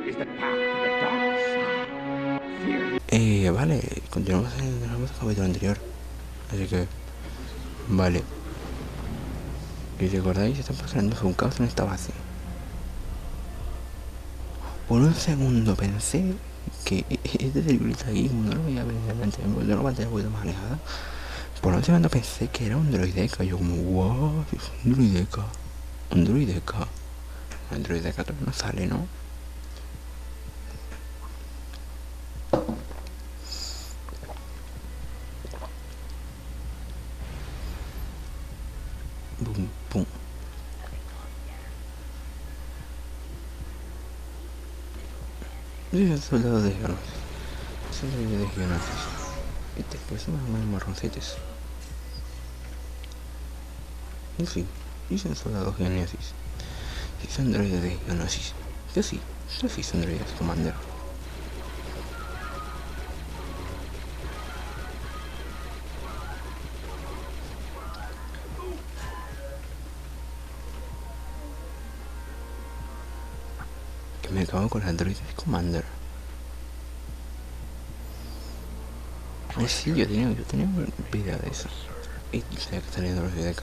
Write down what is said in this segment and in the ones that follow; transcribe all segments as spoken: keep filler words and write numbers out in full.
Eh, vale, continuamos en el capítulo anterior. Así que, vale. ¿Y recordáis? Está pasando un caos en esta base. Por un segundo pensé que este celular aquí, no lo veía precisamente, de una pantalla un poquito más alejada. Por un segundo pensé que era un droideca. Yo como, wow, es un droideca. Un droideca. Un droideca todavía no sale, ¿no? Bum, pum. Sí, soldados de Geonosis. Son droides de Geonosis. Viste, pues más o menos marroncetes. En fin, sí son soldados Geonosis. Sí son droides de Geonosis. Yo sí, yo sí son droides, Commander. Que me acabo con las droides Commander. Eh, sí, yo tenía, yo tenía un video de eso. Y sé que saliendo los de acá.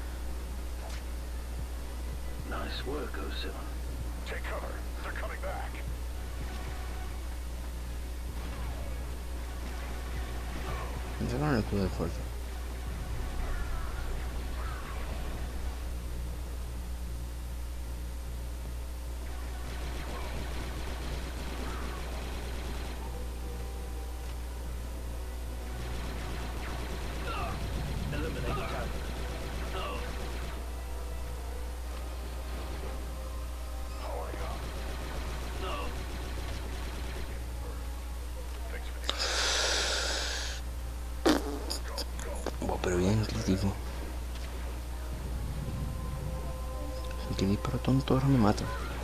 Nice work, Ursula. Take cover. They're coming back. Me sacaron el escudo de fuerza. Pero bien crítico. Que disparo tonto ahora me mata.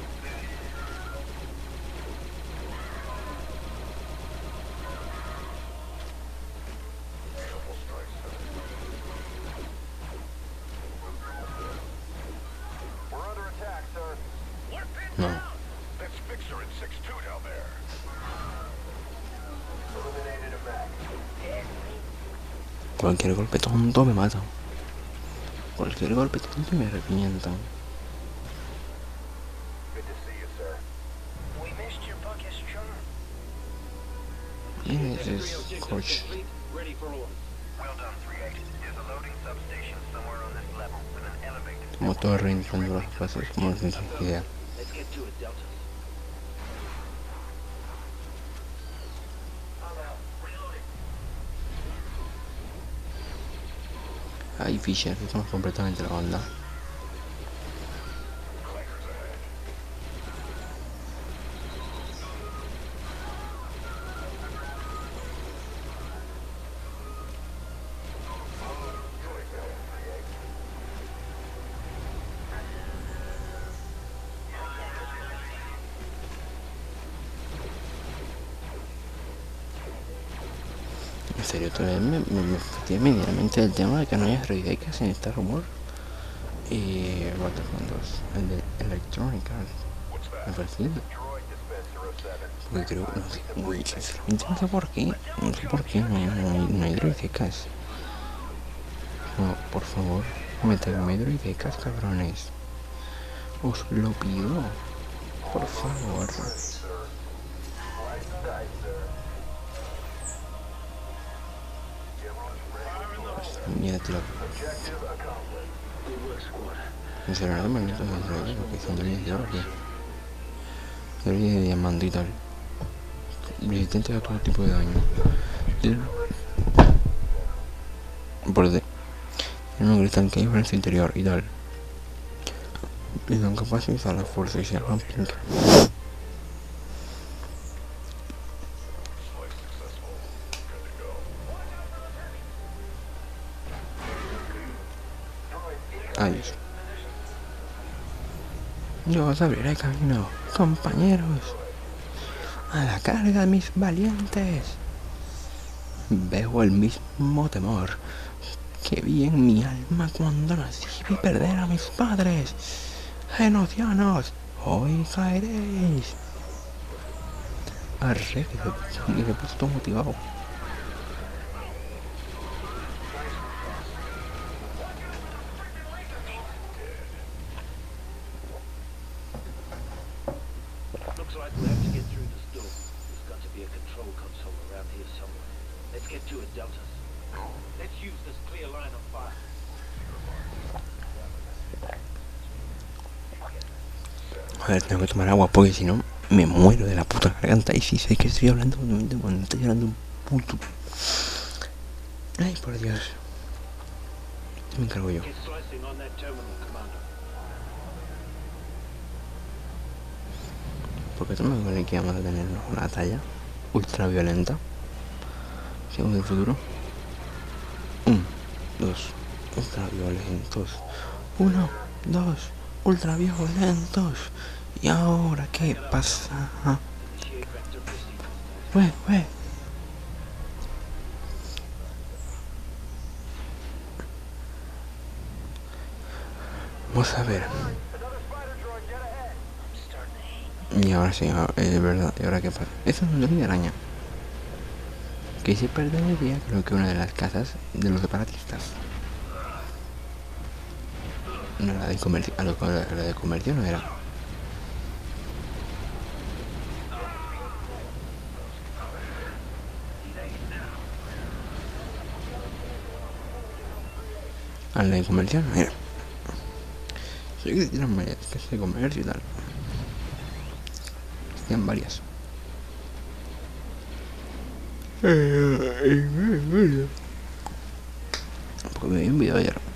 We're under attack, sir. No. That's Fixer and six two down there. Eliminated a Mac. Cualquier golpe tonto me mata. Cualquier golpe tonto me revienta. Good to see you, sir. We missed your bucket's charm. ¿Quién es ese coach? Ready for orders. Well done, three eight. There's a loading substation somewhere on this level with an elevator. Como todo reiniciando las fases, como no tienes idea. Let's get to it, Delta. Ay, Fisher, estamos completamente la banda. En serio, todavía me, me, me fastidia medianamente el tema de que no haya droidecas en Star Wars. Y Battlefront dos, el de Electronic Arts. Me fastidia. Droid dispenser oh seven. Porque creo, no sé, muy sinceramente no sé por qué, no sé por qué no hay, no hay, no hay droidecas. No, por favor, meterme droidecas, cabrones. Os lo pido, por favor. Mira, tío. Good work, squad. En serio, no me meto en droides porque son droides de oro aquí. Droides de diamante y tal. Resistentes a todo tipo de daño. Por de. Tienen un cristal que hay en su interior y tal. Y son capaces de usar la fuerza y se llaman pink. Adiós. Yo os abriré camino, compañeros. A la carga, mis valientes. Veo el mismo temor que vi en mi alma cuando nací y vi perder a mis padres. Genocianos, hoy caeréis. Arre, que se, que se puso todo motivado. Looks like we have to get through this door. There's got to be a control console around here somewhere. Let's get to it, Deltas. Let's use this clear line of fire. A ver, tengo que tomar agua porque si no me muero de la puta garganta. Y si sé que estoy hablando cuando estoy hablando un puto. Ay, por Dios. Me encargo yo. Get slicing on that terminal, Commander. Porque tú me supone que vamos a tener una batalla ultra violenta. Sigamos del futuro. Un, dos, ultra violentos. Uno, dos, ultra violentos. ¿Y ahora qué pasa? Initiate vector procedures. Fue, fue. Vamos a ver. Y ahora sí, ahora- es verdad. ¿Y ahora qué pasa? Eso es un droide de araña. Que se pertenecía, creo que una de las casas de los separatistas. No, la de comercio. A lo la, la de comercio no era. A la de comercio no era. Soy que tiran varias, que es de comercio y tal. Tienen varias. Porque me vi un video ayer.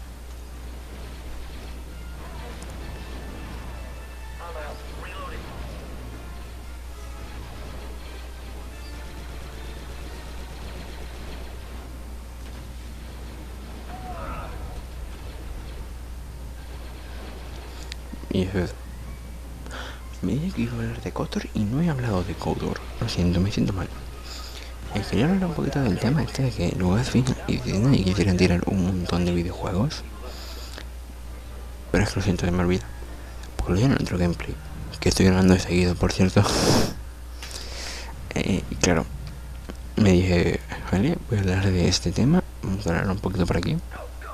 Y es eso. Me dije que iba a hablar de KOTOR y no he hablado de KOTOR. Lo siento, me siento mal. Eh, quería hablar un poquito del tema este de que Lucasfilm y Disney quisieran tirar un montón de videojuegos. Pero es que lo siento, se me olvida. Porque lo vi en otro gameplay. Que estoy grabando de seguido, por cierto. eh, y claro, me dije, vale, voy a hablar de este tema. Vamos a hablar un poquito por aquí.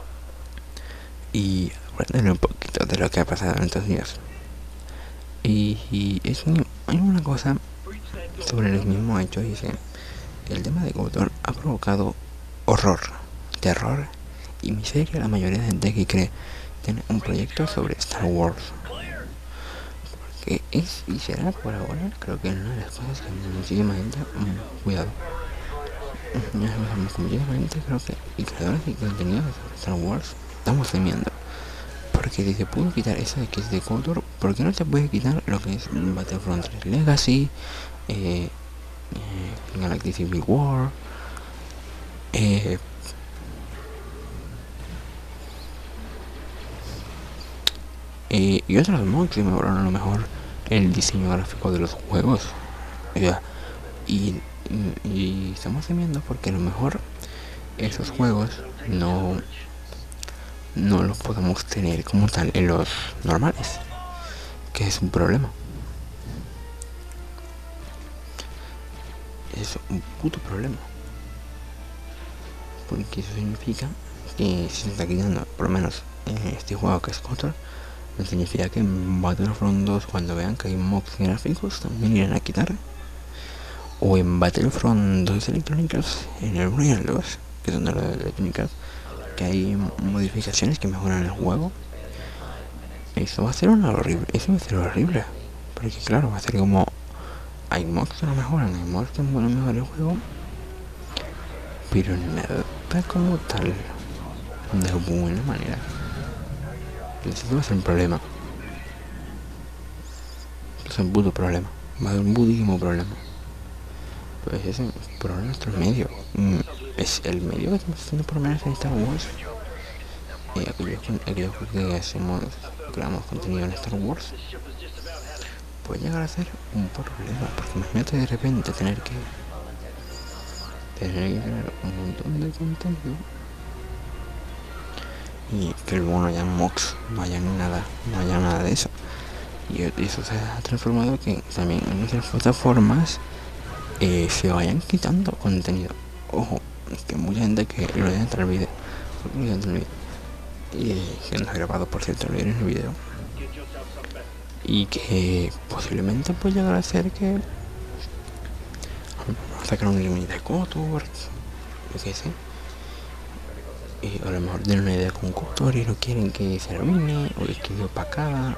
Y aprender un poquito de lo que ha pasado en estos días. Y, y es que hay una cosa sobre el mismo hecho, dice, el tema de KOTOR ha provocado horror, terror y miseria a la mayoría de gente que cree tener un proyecto sobre Star Wars. Porque es y será por ahora, creo que una de las cosas que muchísima gente, mmm, cuidado, muchísima gente creo que, y creadores de contenido sobre Star Wars, estamos temiendo. Porque si se pudo quitar eso de que es de KOTOR, ¿por qué no se puede quitar lo que es Battlefront tres Legacy, eh, eh, Galactic Civil War, eh, eh, y otros mods que mejoraron a lo mejor el diseño gráfico de los juegos? O sea, y, y, y estamos temiendo porque a lo mejor esos juegos no no los podemos tener como tal en los normales, que es un problema. Es un puto problema, porque eso significa que si se está quitando, por lo menos en este juego que es KOTOR, no significa que en Battlefront dos, cuando vean que hay mods gráficos, también irán a quitar. O en Battlefront dos electrónicas, en el uno y el dos, que son de las electrónicas, que hay modificaciones que mejoran el juego. Eso va a ser una horrible, eso va a ser horrible, porque claro, va a ser como, hay mods que lo mejoran, hay mods que van a mejorar el juego, pero nada como tal de buena manera. Entonces eso va a ser un problema. Eso es un puto problema, va a ser un putísimo problema. Pues ese problema es nuestro medio, mm, es el medio que estamos haciendo por lo menos en Star Wars. Y aquellos, aquellos que hacemos, creamos contenido en Star Wars, puede llegar a ser un problema, porque imagínate de repente tener que tener que crear un montón de contenido y que luego no haya mocks, no haya nada, no haya nada de eso. Y eso se ha transformado que también en nuestras plataformas eh, se vayan quitando contenido. Ojo, que mucha gente que lo deja entrar el video, lo deja entrar el video, y eh, que no ha grabado, por cierto, lo en el video, y que posiblemente puede llegar a ser que sacar un remake de Kotor, yo qué sé, y a lo mejor tienen una idea con Kotor y no quieren que se arruine, o es que dio para acá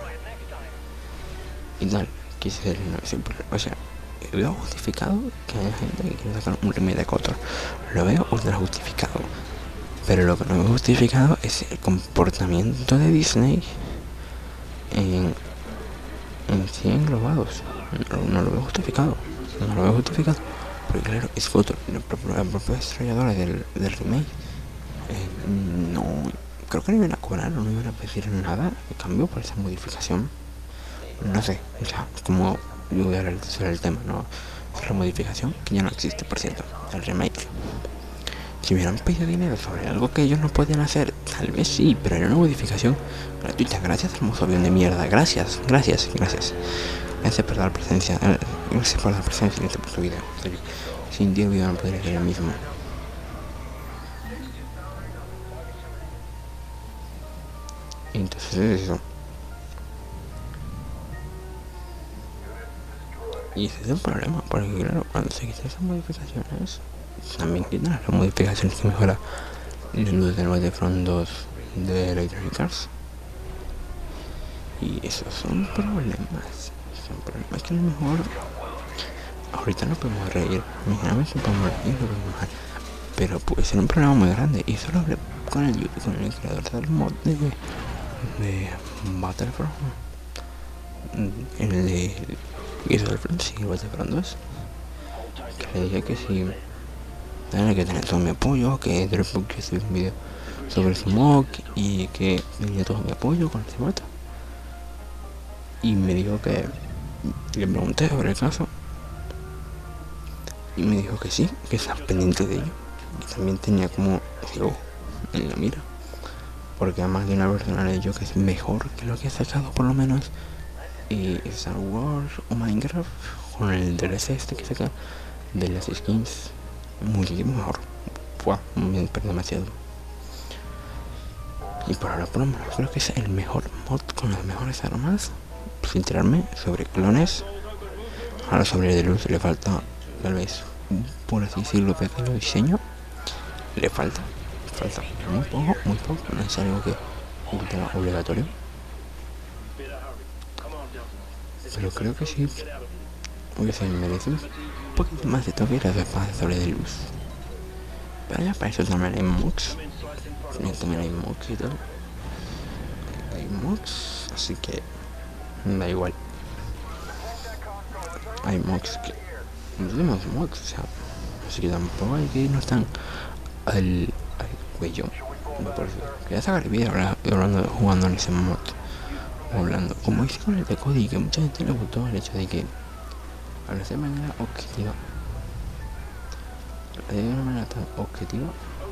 y tal, que se o sea, veo justificado que haya gente que quiere sacar un remake de Kotor, lo veo ultra justificado, pero lo que no veo justificado es el comportamiento de Disney en, en sí englobados. No, no lo veo justificado, no lo veo justificado, porque claro, es Kotor, la propia, la propia desarrolladora del, del remake, eh, no, creo que no iban a cobrar o no iban a pedir nada de cambio por esa modificación. No sé, o sea, como yo voy a hablar sobre el tema, no sobre la modificación, que ya no existe, por cierto, el remake. Si hubieran pedido dinero sobre algo que ellos no podían hacer, tal vez sí, pero era una modificación gratuita. Gracias, hermoso avión de mierda. Gracias, gracias, gracias. Gracias por dar presencia, eh, gracias por dar presencia en este puto video. Sin ti el video no podría ser el mismo. Entonces es eso. Y ese es el problema, porque claro, cuando se quitan esas modificaciones, también quitan las modificaciones que mejora la luz del Battlefront dos de Electronic Arts. Y esos son problemas, son problemas que a lo mejor ahorita no podemos reír, imaginamos que podemos reír, no podemos dejar, pero puede ser un problema muy grande. Y eso lo hablé con el, con el creador del mod de, de Battlefront, en el de Battlefront, sí, Battlefront dos, que le dije que si tenía que tener todo mi apoyo, que Dropbox que subí un video sobre su mod y que tenía todo mi apoyo con ese mod. Y me dijo que le pregunté sobre el caso y me dijo que sí, que está pendiente de ello, y también tenía como yo en la mira, porque además de una persona le dicho que es mejor que lo que ha sacado por lo menos eh, Star Wars o Minecraft con el D L C este que saca de las skins, muchísimo mejor. Buah, me perdí demasiado. Y por ahora por lo menos creo que es el mejor mod con las mejores armas, sin tirarme sobre clones. Ahora sobre el de luz le falta, tal vez, por así decirlo, pequeño diseño. Le falta, falta muy poco, muy poco, no es algo que sea obligatorio. Pero creo que sí, porque se merece un poquito más de toque las espadas sobre de luz. Pero ya para eso también hay mods, también hay mods y todo. Hay mods, así que da igual. Hay mods que muchísimos mods, o sea, así que tampoco hay que irnos tan al, al cuello. Por eso quería sacar el video hablando, jugando en ese mod, hablando como hice con el de Cody, que mucha gente le gustó el hecho de que hablas de manera objetiva, de una manera tan objetiva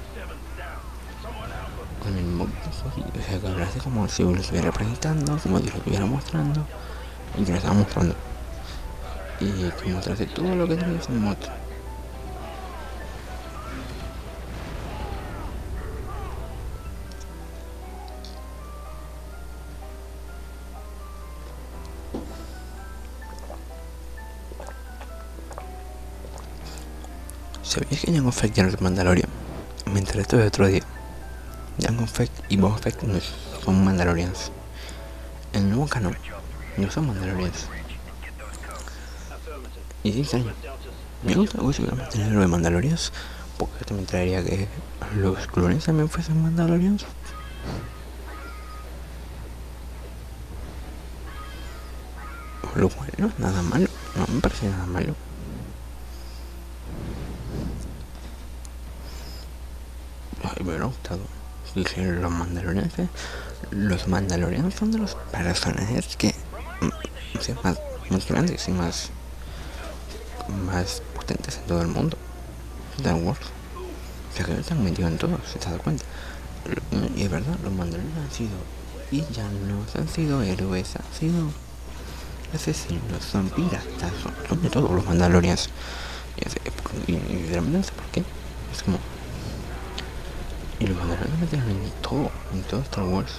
con el mod de Cody, o sea, que hablase como si lo estuviera presentando, como si lo estuviera mostrando y que lo estaba mostrando, y que mostrase todo lo que tenía ese mod. ¿Sabías que Jango Fett ya no es Mandalorian? Me enteré esto de otro día. Jango Fett y Boba Fett no son Mandalorians. El nuevo canon no son Mandalorians. Y sí, extraño. Me gusta que si hubiera mantenido lo de Mandalorians, porque esto me traería que los clones también fuesen Mandalorians. Lo cual no es nada malo, no me parece nada malo. Ay, me hubiera gustado. Dije, los Mandalorians, los Mandalorians son de los personajes que o sea, más, más grandes y más más potentes en todo el mundo. Star Wars, o sea que no están metidos en todo, si te das cuenta. Y es verdad, los Mandalorians han sido villanos, han sido héroes, han sido asesinos, son piratas, son, son de todos los Mandalorians. Y, hace, y, y realmente no sé por qué. Es como... Y los mandarán a meter en todo, en todo Star Wars.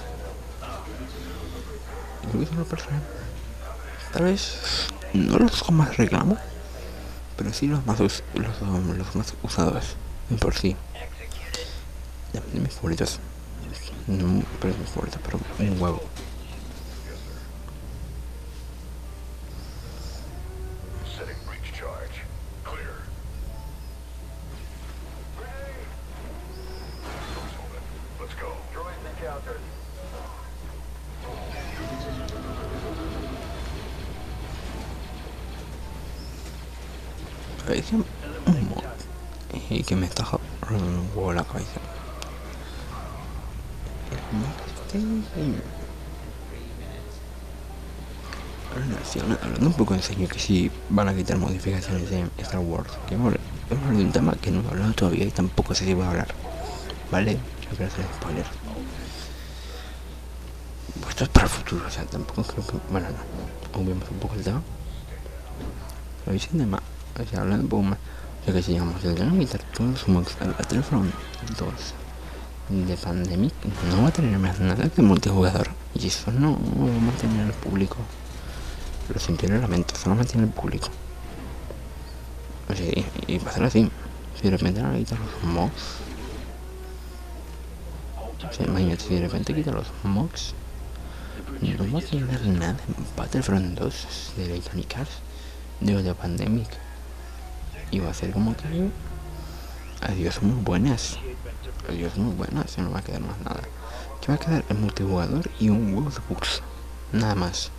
Y creo que es una persona... Tal vez no los con más reclamo, pero sí los más, us los, um, los más usados en por sí. De mis favoritos. No, pero es mis favoritos, pero un huevo. Parece un mod y que me está rodando un huevo la cabeza. El mod este... Ahora sí, hablando un poco en serio, que si van a quitar modificaciones de Star Wars, que hemos hablado de un tema que no he hablado todavía y tampoco sé si voy a hablar, ¿vale? No quiero hacer spoilers. Pues esto es para el futuro, o sea, tampoco creo que... Bueno, no, obviamos un poco el tema. Lo hice de más, o sea, hablando un poco más. O sea, que si llegamos a quitar todos los mods al Battlefront dos de Pandemic, no va a tener más nada que multijugador. Y eso no va a mantener al público. Lo siento, lo lamento, eso no mantiene el público. O sea, y, y va a ser así. Si de repente van a quitar los mods, o sea, imagínate, si de repente quitan los mods, no va a tener nada en Battlefront dos de Electronic Arts, digo, de Pandemic. Y va a ser como que... Adiós muy buenas. Adiós muy buenas, no va a quedar más nada. Que va a quedar el multijugador y un huevo de bugs. Nada más.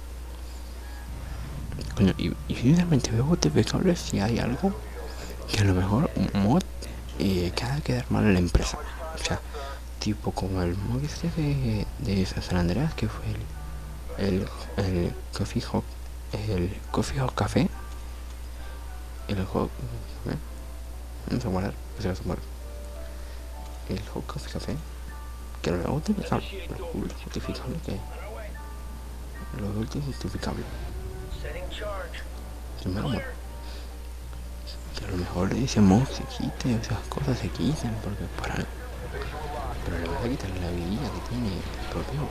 Coño, y, y finalmente veo justificable si hay algo que a lo mejor un mod eh, que haga quedar mal en la empresa. O sea, tipo como el mod este de, de San Andreas, que fue el, el, el Coffee Hop, el Coffee Hop Café. El Hop... ¿eh? Vamos a guardar, pues se va a sumar. El Hot Coffee Café, que lo justificable, lo justificable que lo último justificable. Primero, que a lo mejor ese mod se quite, esas cosas se quiten, porque para algo. Pero le vas a quitar la vidilla que tiene el propio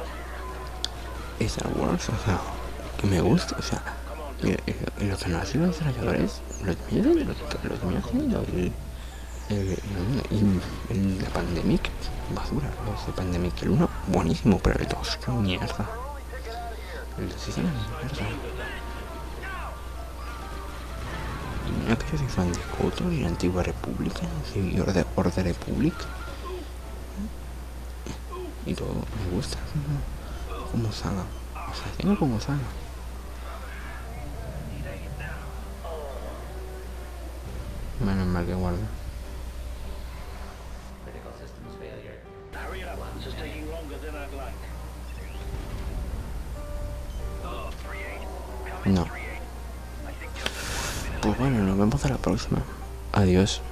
Star Wars, o sea, que me gusta, o sea, y, y, y lo que no hacen los desarrolladores, lo terminan lo, lo terminan haciendo el, el, el, el, la Pandemic, basura, los de Pandemic, el uno, buenísimo, pero el dos, qué mierda. El dos es una mierda. Y mira que yo soy fan de KOTOR y la Antigua República, y Order, Order Republic. Y todo me gusta como, como saga, o sea, tengo como saga. Menos mal que guarda. No. Pues bueno, nos vemos a la próxima. Adiós.